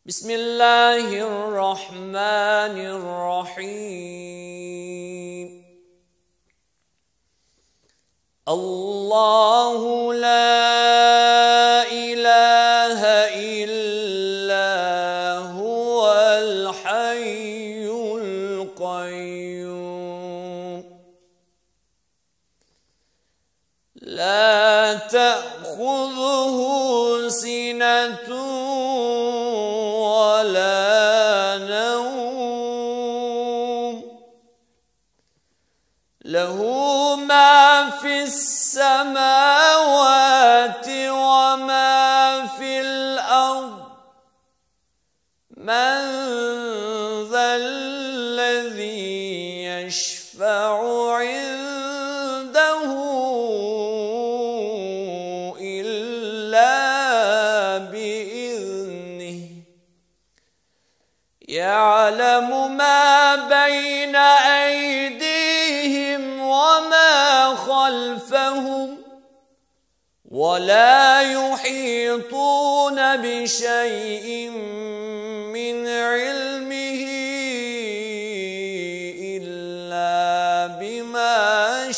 بسم الله الرحمن الرحيم. الله لا إله إلا هو الحي القيوم لا تأخذه سنة ولا نوم له ما في السماوات وما في الأرض من ذا الذي يشفع عنده إلا بإذنه يعلم ما بين أيديهم وما خلفهم ولا يحيطون بشيء من علمه إلا بما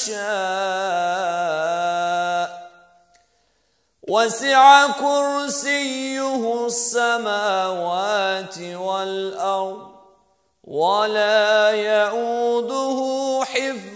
شاء وسع كرسيه السماوات والأرض ولا يئوده حفظهما